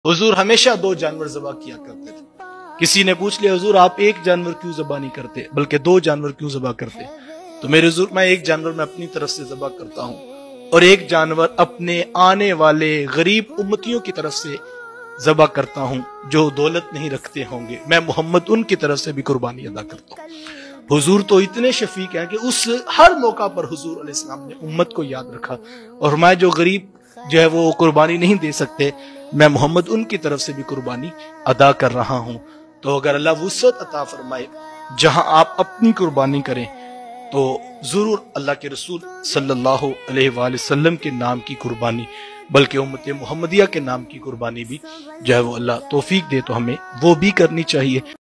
हुजूर हमेशा 2 जानवर ज़बह किया करते थे। किसी ने पूछ लिया, हुजूर आप एक जानवर क्यों ज़बह नहीं करते बल्कि 2 जानवर क्यों ज़बह करते? तो मेरे हुजूर, मैं एक जानवर मैं अपनी तरफ से ज़बह करता हूँ और एक जानवर अपने आने वाले गरीब उम्मतियों की तरफ से ज़बह करता हूँ जो दौलत नहीं रखते होंगे। मैं मोहम्मद उनकी तरफ से भी कुर्बानी अदा करता हूँ। हुजूर तो इतने शफीक हैं कि उस हर मौका पर हुजूर अलैहिस्सलाम ने उम्मत को याद रखा और मैं जो गरीब जो है वो कुर्बानी नहीं दे सकते, मैं मोहम्मद उनकी तरफ से भी कुर्बानी अदा कर रहा हूं। तो अगर अल्लाह वुसअत अता फरमाए जहां आप अपनी कुर्बानी करें तो जरूर अल्लाह के रसूल सल्लल्लाहु अलैहि वसल्लम के नाम की कुर्बानी बल्कि उम्मत मुहम्मदिया के नाम की कुर्बानी भी जो है वो अल्लाह तौफीक दे तो हमें वो भी करनी चाहिए।